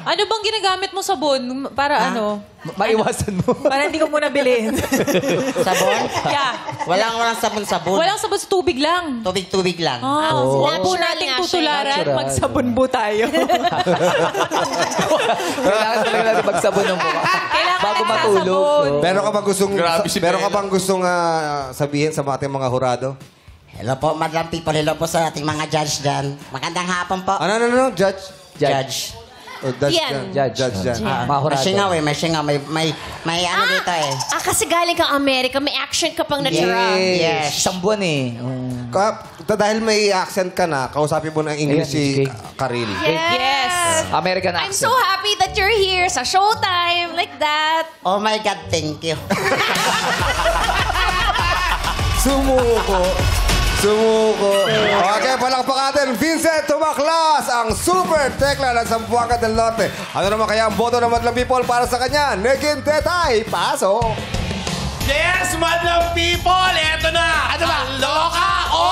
Ano bang ginagamit mo sabon? Para ano? Maiwasan mo. Para hindi ko muna bilhin. Sabon? Yeah. Walang sabon-sabon. Walang sabon sa tubig lang. Tubig-tubig lang. Huwag po nating tutularan. Magsabon po tayo. Kailangan talaga natin magsabon ng mukha. Kailangan Bago nagsasabon. matulog. Meron ka bang gustong, Grabe si meron ka Bella. bang gustong sabihin sa ating mga hurado? Hello po, Madam People. Hello po sa ating mga judge dyan. Magandang hapon po. Ano? Judge? Judge. O, judge Yan. dyan. Judge dyan. Mga hurado. May singaw eh, may singaw. May ano dito eh. Kasi galing kang Amerika, may action ka pang natural. Yes. Isang buwan eh. Dahil may accent ka na, kausapin mo ng English si Ayan, Karil. Yes. American I'm accent. so happy that you're here sa Showtime, like that. Oh my God, thank you. Sumuko. Okay, palakpak natin. Vincent Tumaklas, ang super tekla ng Zamboanga del Norte. Ano naman kaya ang boto ng Madlang People para sa kanya? Negin Tetay, pasok. Yes, Madlang People! Eto na! Ano ba? Kaloka o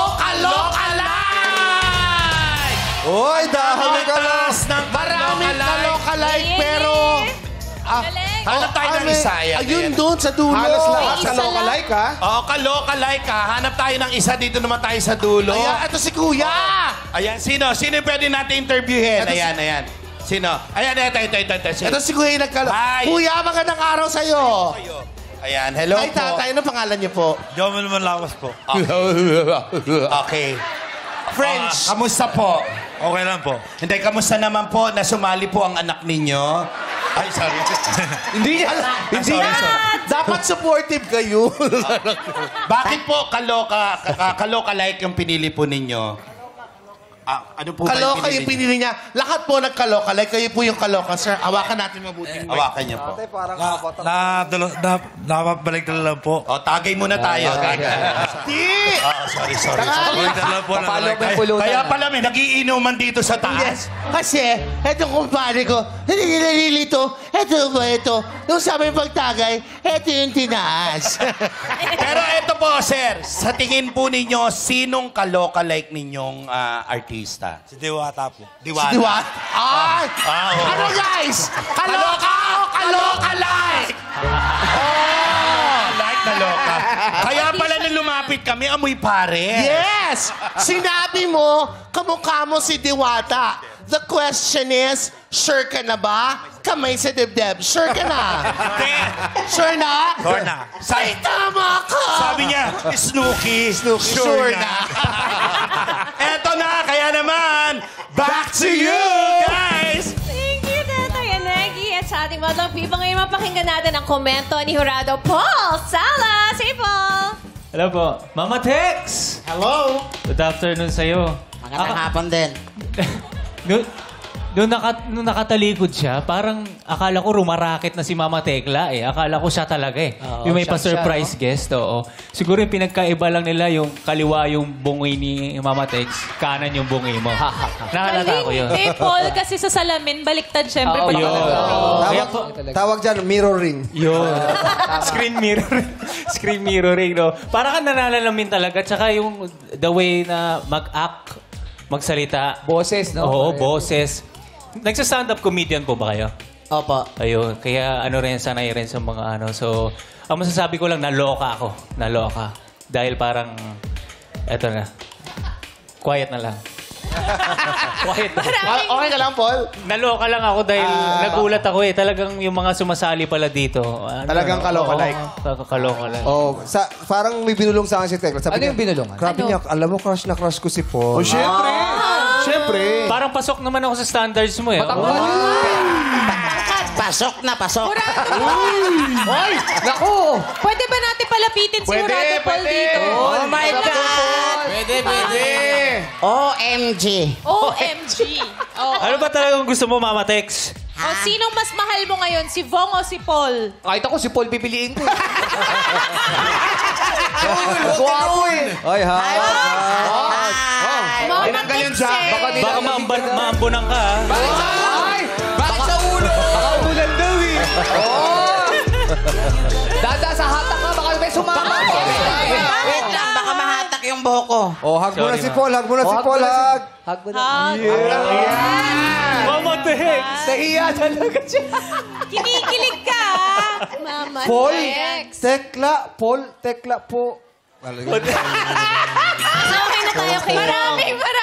kaloka-like! Uy, dahil ka lang. Maraming kaloka-like, pero... hanap tayo ng isa. Ayun doon sa dulo. Halos lahat Isa kaloka-like, ha? Oo, kaloka-like, ha? Hanap tayo ng isa. Dito naman tayo sa dulo. Ayan, ito si Kuya. Ayan, sino? Sino yung pwede natin interviewin? Ayan. Sino? Ayan, ito. Ito si Kuya yung nagkalo. Hi. Kuya, magandang araw sa'yo. Ayan, hello Ay, po. tatay, ano pangalan niyo po? Jomel Malawas po. Okay. French. Kamusta po? Okay lang po. Hindi, kamusta naman po na sumali po ang anak ninyo? Ay, sorry. Hindi niya. Hindi niya. Dapat supportive kayo. Bakit po kaloka-like yung pinili po ninyo? Ano po ba Kaloka yung pinili niya. Lahat po nagkaloka. Like kayo po yung kaloka, sir. Hawakan natin mabuti. Hawakan niyo po. Napabalik na lang po. O, tagay muna tayo. Hindi! Sorry. Balik na lang po. Papalo mo yung pulutan. Kaya pala may nagiinuman dito sa Yes. taas. Kasi, eto kumpare ko, hindi nila nilito. Eto ba ito? Nung sabi yung pagtagay, eto yung tinaas. Pero ito po, sir. Sa tingin po ninyo, sinong kaloka-like ninyong artista? Si Diwata po. Diwata. Diwat? Ay! oo. Ano guys? Kaloka o kaloka-like? Kaloka. Kaya pala nung lumapit kami, amoy pare. Yes! Sinabi mo, kamukha mo si Diwata. The question is, sure ka na ba? Kamay sa dibdib. Sure ka na? Hindi. Sure na? Sure na. Ay, tama ka! Sabi niya, Snooki. Sure na. Eto na, kaya naman, back to you, guys! Thank you, Tatay Anegi. At sa ating Madlang People, ngayon mapakinggan natin ang komento ni Jurado Paul Salas. Hey, Paul! Hello po. Mama Tex! Hello? Good afternoon sa'yo. Magandang hapon din. Nung nakatalikod siya, parang akala ko rumaraket na si Mama Tekla eh. Akala ko siya talaga eh. Oo, yung may siya, pa-surprise guest, oo. Siguro yung pinagkaiba lang nila yung kaliwa yung bungi ni Mama Tex, kanan yung bungi mo. Nakalata ko yun. Eh, Paul, kasi sa salamin, baliktad syempre. Oo, pag yun. Kaya po, Tawag dyan, mirroring. yun. Screen mirroring. Screen mirroring, no? Para ka nananalamin talaga. Tsaka yung the way na mag-act, magsalita. Boses, no? Oo, boses. Nagsa-stand-up comedian po ba kayo? Opo. Ayun. Kaya ano rin, sanay rin sa mga ano. So, ang masasabi ko lang, naloka ako. Naloka. Dahil parang, eto na. Quiet na lang. Quiet na. Okay ka lang, Paul? Naloka lang ako dahil nagulat ako eh. Talagang yung mga sumasali pala dito. Ano, Talagang kaloka-like. Kaloka-like. Parang may binulong sa akin si Tekla. Sabi Ano niya, yung binulungan? Grabe niya, alam mo, crush na crush ko si Paul. Oh, syempre. Syempre. Parang pasok naman ako sa standards mo eh. Pasok na, pasok. Hoy! Naku! Pwede ba natin palapitin si Jurado Paul dito? Oh my God! Pwede. OMG. OMG. Oh. Ano ba talagang gusto mo, Mama Tex? O, sinong mas mahal mo ngayon? Si Vong o si Paul? Kahit ako, si Paul pipiliin ko. Guwapo eh. Ay, ha? Mama Tex eh. Baka maambunan ka, ha? Bakit sa ulo? Baka ulan daw eh. Dada, sa hatak ka. Baka may sumama. Wait lang, baka mahatak yung buhok ko. Oh, hug mo na si Paul, hug mo na si Paul, hug. Hug mo na. Mama Nahiya talaga siya. Kinikilig ka, ah. Mama, Paul, next. Tekla, Paul, Tekla po. So, okay na tayo kay Maraming